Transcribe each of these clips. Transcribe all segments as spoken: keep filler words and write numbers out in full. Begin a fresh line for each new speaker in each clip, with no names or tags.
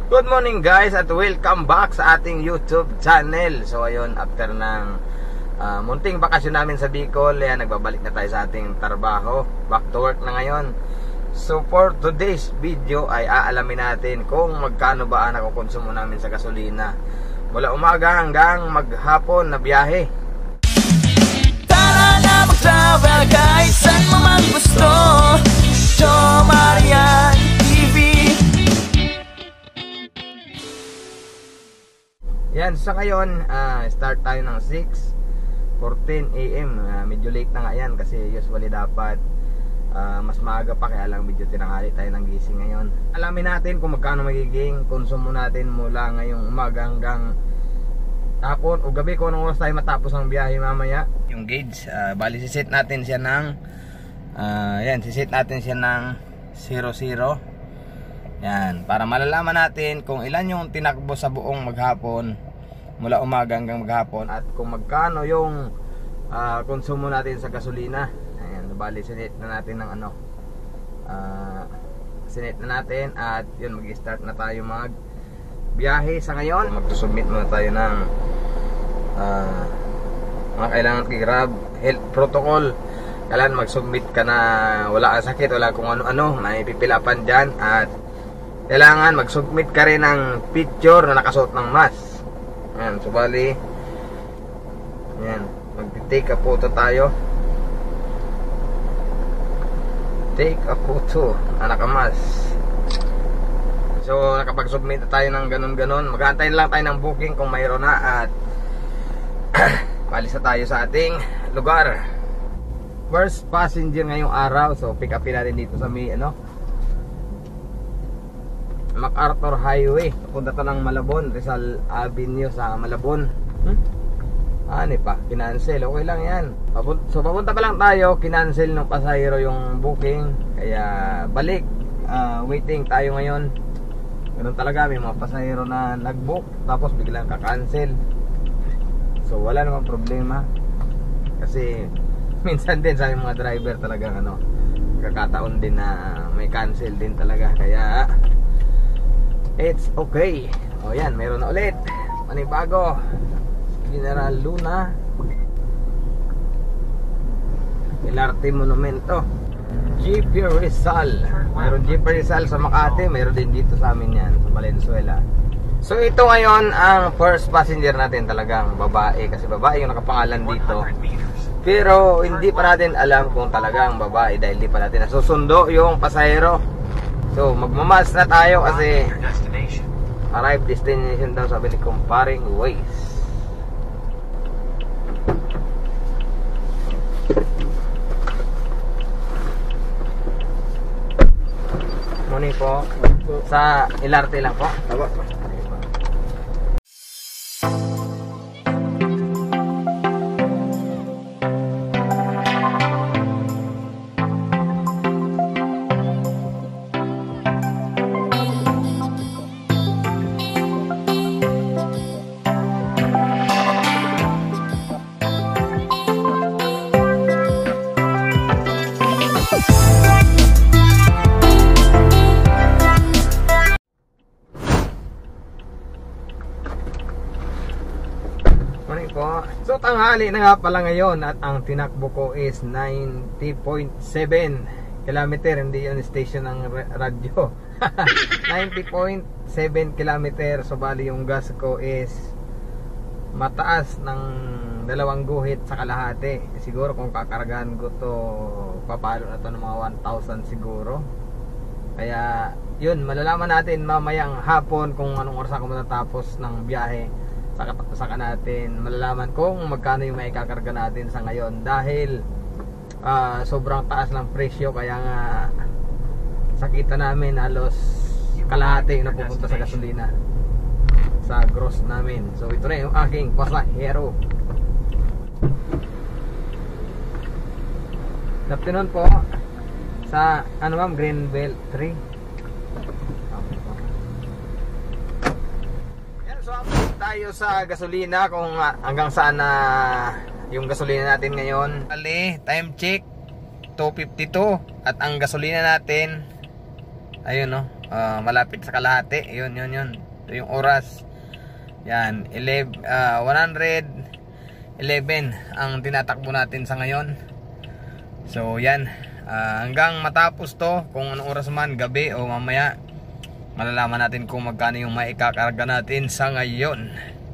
Good morning guys at welcome back sa ating YouTube channel. So ayun, after ng uh, munting bakasyon namin sa Bicol, yan, nagbabalik na tayo sa ating trabaho. Back to work na ngayon. So for today's video ay aalamin natin kung magkano ba ang nakukonsumo namin sa gasolina mula umaga hanggang maghapon na biyahe.
Tara na mag-travel guys, saan mo man gusto. Joe Marian T V.
Yan, sa ngayon, uh, start tayo ng six fourteen A M uh, Medyo late na nga yan kasi usually dapat uh, mas maaga pa, kaya lang medyo tinanghali tayo ng gising ngayon. Alamin natin kung magkano magiging konsumo natin mula ngayong umaga hanggang hapon o gabi, kung anong oras tayo matapos ang biyahe mamaya. Yung gauge, uh, bali sisit natin siya ng uh, yan, sisit natin siya ng zero zero. Yan, para malalaman natin kung ilan yung tinakbo sa buong maghapon mula umaga hanggang maghapon at kung magkano yung uh, konsumo natin sa gasolina. Ayan, bali sinit na natin ng ano uh, sinit na natin at yun, mag-start na tayo mag biyahe sa ngayon. Mag-submit muna tayo ng uh, mga kailangan kay-grab health protocol. Kailangan mag-submit ka na wala kang sakit, wala kung ano-ano, may pipilapan dyan. At kailangan mag-submit ka rin ng picture na nakasuot ng mask. Ayan, so bali ayan, mag-take a photo tayo. Take a photo na nakamas. So nakapag-submit na tayo ng ganun-ganun. Mag-aantay lang tayo ng booking kung mayroon na at palis na tayo sa ating lugar. First passenger ngayong araw, so pick upin natin dito sa may ano MacArthur Highway. Punta to ng Malabon, Rizal Avenue sa Malabon. Hmm? Ano pa, kinancel. Okay lang yan. So papunta pa lang tayo, kinancel ng pasahero yung booking. Kaya balik, uh, waiting tayo ngayon. Ganun talaga, may mga pasahero na nag-book tapos biglang ka-cancel. So wala namang problema. Kasi minsan din sa mga driver talaga ano, kakataon din na may cancel din talaga. Kaya it's okay. O yan, meron na ulit panibago General Luna L R T Monumento. G P Rizal, mayroon G P Rizal sa Makati, mayroon din dito sa amin yan sa Valenzuela. So ito ngayon ang first passenger natin, talagang babae, kasi babae yung nakapangalan dito. Pero hindi pa natin alam kung talagang babae dahil hindi pa natin nasusundo yung pasahero. So magmamas na tayo kasi arrive destination daw, sabi ni Comparing Ways. Muni po sa L R T lang po. Tama. So tanghali na nga pala ngayon at ang tinakbo ko is ninety point seven kilometer. Hindi yun station ng radyo. ninety point seven kilometer. So bali yung gas ko is mataas ng dalawang guhit sa kalahati. Siguro kung kakargahan ko to, papalo na to ng mga one thousand siguro. Kaya yun, malalaman natin mamayang hapon kung anong oras ako matatapos ng biyahe. Saka, saka natin malalaman kung magkano yung may kakarga natin sa ngayon. Dahil uh, sobrang taas ng presyo, kaya nga sakita namin halos kalahati na pupunta sa gasolina sa gross namin. So ito na yung aking pasahero. Good afternoon po sa ano ma'am, Greenbelt three. So update tayo sa gasolina kung hanggang saan na yung gasolina natin ngayon. Ali, time check two fifty-two at ang gasolina natin ayun no, uh, malapit sa kalahati. Yun, yun, yun. Ito yung oras. Yan, eleven, uh, one eleven ang tinatakbo natin sa ngayon. So yan, uh, hanggang matapos to, kung anong oras man, gabi o mamaya, malalaman natin kung magkano yung maikakarga natin sa ngayon.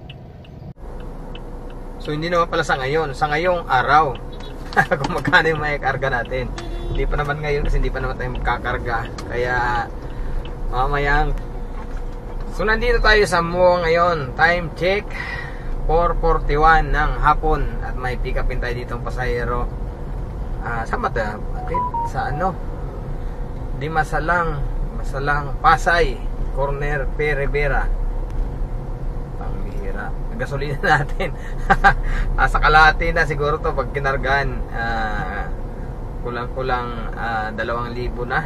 So hindi naman pala sa ngayon, sa ngayong araw kung magkano yung maikarga natin. Hindi pa naman ngayon kasi hindi pa naman tayo magkakarga. Kaya mamayang. So nandito tayo sa M O A ngayon. Time check four forty-one ng hapon. At may pick upin tayo dito ang pasahero. uh, Saan ba tayo? Sa ano? Di Masalang Masalang Pasay Corner Perevera. Pangbihira. Gasolina natin uh, sa kalahati na siguro to pag kinargan. uh, Kulang-kulang uh, dalawang libo na.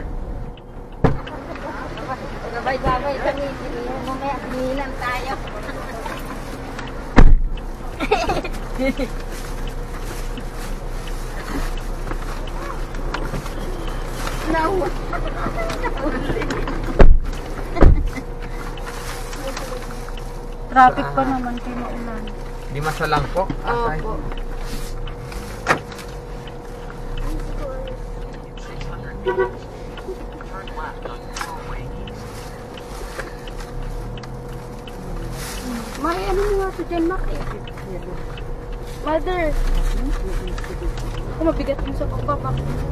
Gabay-gabay kami, mamaya hinilang tayo. Nawa.
Traffic pa naman kayo maulan.
Di Masalang po. Asay.
Opo. May ano nga ito dyan, Mac eh. Mother. Ako mabigat mo sa pagbaba.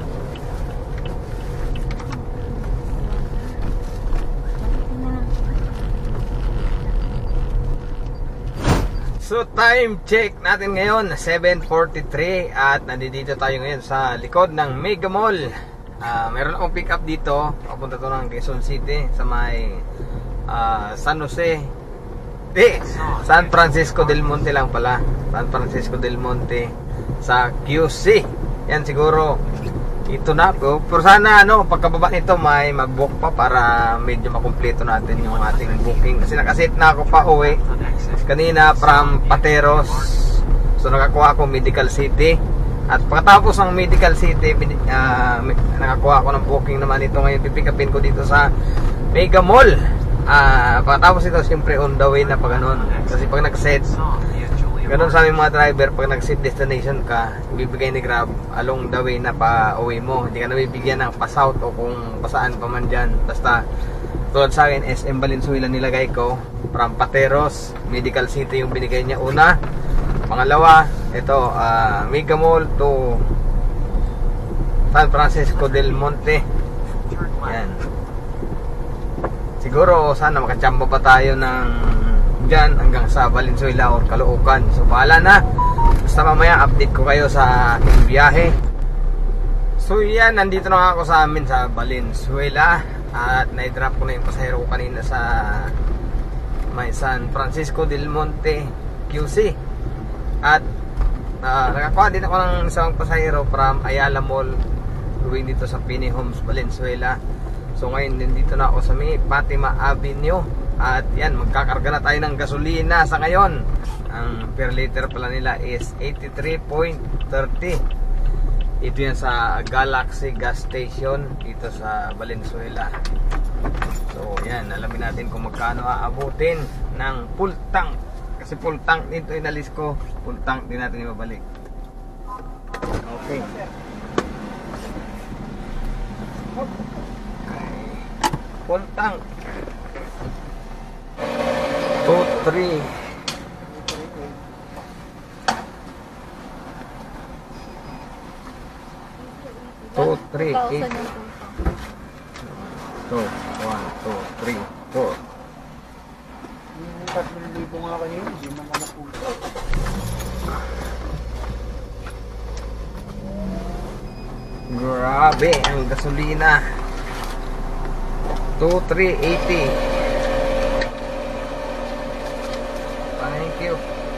So time check natin ngayon seven forty-three at nandito tayo ngayon sa likod ng Mega Mall. uh, Meron akong pick up dito. Papunta to ng Quezon City sa may uh, San Jose Di, San Francisco del Monte lang pala. San Francisco del Monte sa Q C. Yan siguro ito na po. Pero sana ano, pagkababa nito may mag-book pa para medyo makumpleto natin yung ating booking. Kasi nakasit na ako pa uwi kanina from Pateros. So nakakuha ako Medical City. At pagkatapos ng Medical City, uh, nakakuha ako ng booking naman ito. Ngayon pipick upin ko dito sa Mega Mall. Ah, uh, pagkatapos ito siyempre on the way na pag ganun. Kasi pag nag-set, ganun sa aming mga driver, pag nag-set destination ka, ibibigay ni Grab along the way na pa uwi mo. Hindi ka nabibigyan ng pa-south o kung pasaan pa man dyan. Basta tulad sa akin, S M Valenzuela nilagay ko. From Pateros, Medical City yung binigay niya una. Pangalawa, ito uh, Mega Mall to San Francisco del Monte. Yan. Siguro sana makachamba pa tayo ng dyan hanggang sa Valenzuela or Caloocan. So bahala na. Basta mamaya update ko kayo sa aking biyahe. So yan, nandito na ako sa amin sa Valenzuela. At na-drop ko na yung pasahero ko kanina sa may San Francisco del Monte Q C. At uh, nakakuha din ako ng isang pasahero from Ayala Mall going dito sa Pini Homes, Valenzuela. So ngayon dito na ako sa may Fatima Avenue. At yan, magkakarga na tayo ng gasolina sa ngayon. Ang per liter pala nila is eighty-three point three. Ito yan sa Galaxy Gas Station dito sa Valenzuela. So yan, alamin natin kung magkano aabutin ng full tank. Kasi full tank dito inalis ko, full tank din natin ibabalik. Okay. Full tank two three two three eight two one two three four.
tatlong libo nga kayo, hindi man ka napunta.
Grabe ang gasolina. two three eighty. Thank you.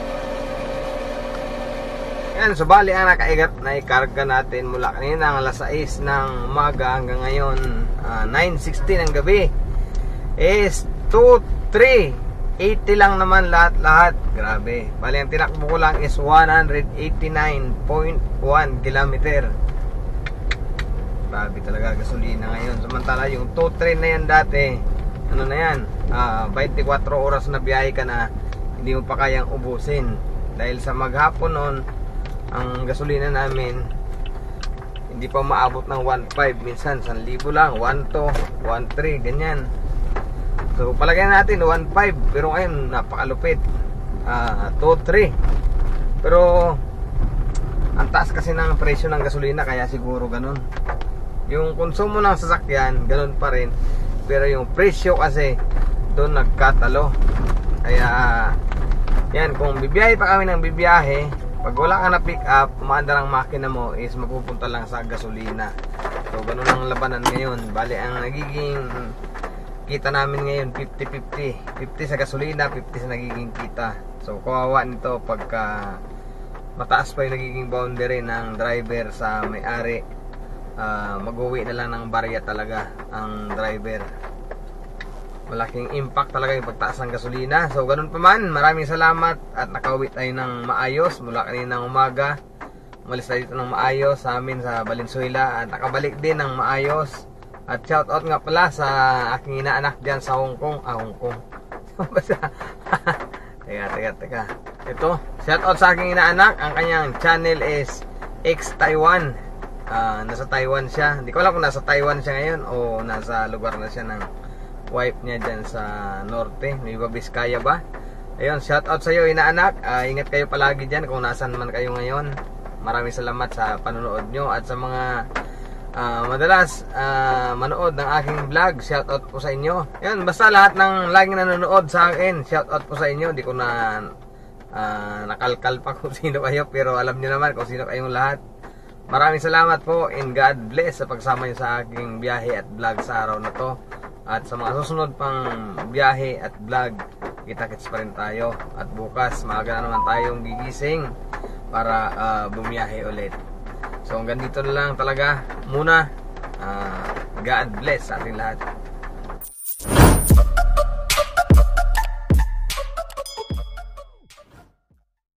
Yan, so bali ang nakaigat na ikarga natin mula kanina ang alas sais ng umaga hanggang ngayon uh, nine sixteen ng gabi is two three eighty lang naman lahat-lahat. Grabe. Bali ang tinakbo ko lang is one eighty-nine point one kilometer. Grabe talaga gasolina ngayon. Samantala yung two three na yan dati ano na yan, uh, twenty-four oras na biyahe ka na, hindi mo pa kayang ubusin. Dahil sa maghapon noon, ang gasolina namin hindi pa maabot ng one five, minsan one thousand lang, one two, one three, ganyan. So palagay natin one five, pero ngayon napakalupit, uh, two three. Pero ang taas kasi ng presyo ng gasolina, kaya siguro ganun. Yung konsumo ng sasakyan ganun pa rin, pero yung presyo kasi doon nagkatalo. Kaya yan, kung bibiyahe pa kami ng bibiyahe, pag wala ka na pick up, umaandar ang makina mo is mapupunta lang sa gasolina. So ganun ang labanan ngayon. Bali ang nagiging kita namin ngayon fifty fifty, fifty sa gasolina, fifty sa nagiging kita. So kawawa nito pagka mataas pa yung nagiging boundary ng driver sa may-ari. uh, Mag-uwi na lang ng barya talaga ang driver. Malaking impact talaga yung pagtaas ng gasolina. So ganun pa man, maraming salamat at nakauwi tayo ng maayos mula kaninang umaga. Umalis tayo dito ng maayos sa amin sa Valenzuela at nakabalik din ng maayos. At shout out nga pala sa aking inaanak dyan sa Hong Kong. Ah, Hong Kong. Teka, teka, teka. Ito, shout out sa aking inaanak. Ang kanyang channel is X Taiwan. uh, Nasa Taiwan siya. Hindi ko alam kung nasa Taiwan siya ngayon o nasa lugar na siya ng wife niya dyan sa norte, Nueva Vizcaya ba? Ayun, shout out sa iyo inaanak. uh, Ingat kayo palagi dyan kung nasan man kayo ngayon. Maraming salamat sa panonood nyo. At sa mga uh, madalas uh, manood ng aking vlog, shout out po sa inyo. Ayun, basta lahat ng laging nanonood sa akin, shout out po sa inyo. Hindi ko na uh, nakalkal pa kung sino kayo, pero alam nyo naman kung sino kayong lahat. Maraming salamat po and God bless sa pagsama nyo sa aking biyahe at vlog sa araw na to. At sa mga susunod pang biyahe at vlog, kita-kits pa rin tayo. At bukas, maaga na naman tayong gigising para uh, bumiyahe ulit. So hanggang dito na lang talaga muna. uh, God bless sa ating lahat.